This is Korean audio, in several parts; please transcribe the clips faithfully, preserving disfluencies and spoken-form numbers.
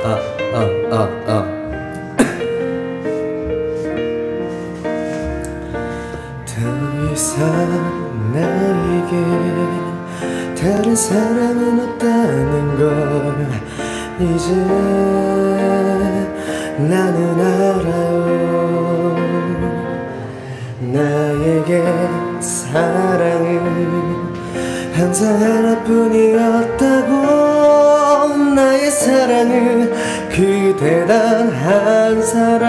아, 아, 아. 더 이상 나에게 다른 사람은 없다는 걸 이제 나는 알아요. 나에게 사랑은 항상 하나뿐이었다고. 나의 사랑은 그대 단 한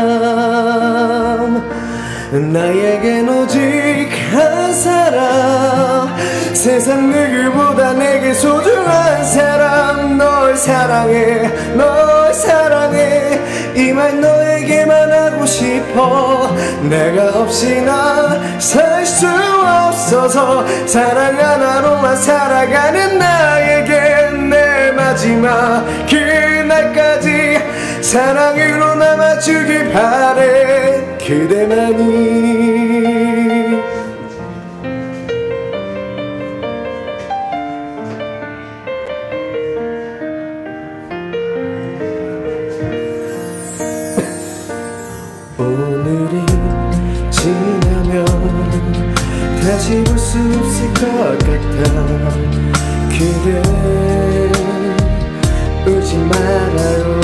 사람, 나에겐 오직 한 사람, 세상 누구보다 내게 소중한 사람. 널 사랑해, 널 사랑해, 이 말 너에게만 하고 싶어. 내가 없이 난 살 수 없어서 사랑 하나로만 살아가는 나에게 내 마지막 그날까지 사랑으로 남아주길 바래. 그대만이 오늘이 지나면 다시 볼 수 없을 것 같아. 그대 울지 말아요.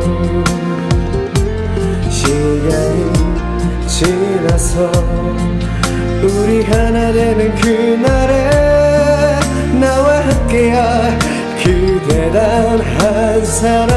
시간이 지나서 우리 하나 되는 그날에 나와 함께할 그대 단 한 사람,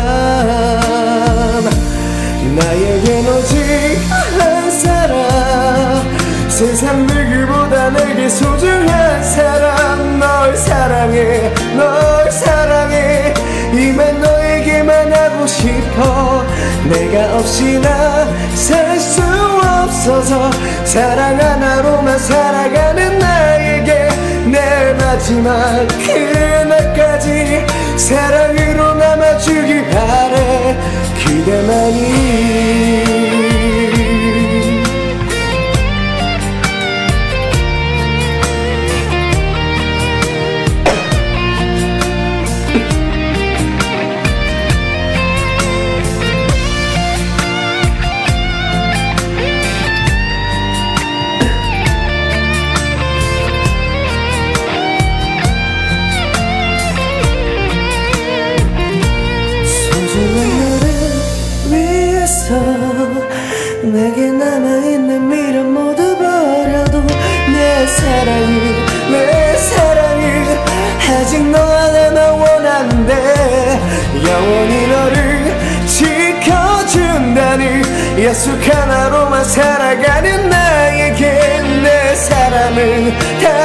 나에겐 오직 한 사람, 세상 누구보다 내게 소중한 사람. 널 사랑해, 널 사랑해, 이 말 너에게만 하고 싶어. 내가 없이 나 살 수 없어서 사랑 하나로만 살아가는 나에게 내 마지막 그날까지 사랑으로 남아주길 바래. 그대만이 내게 남아있는 미련 모두 버려도 내 사랑이, 내 사랑이 아직 너 하나만 원하는데 영원히 너를 지켜준다는 약속 하나로만 살아가는 나에게 내 사람은 다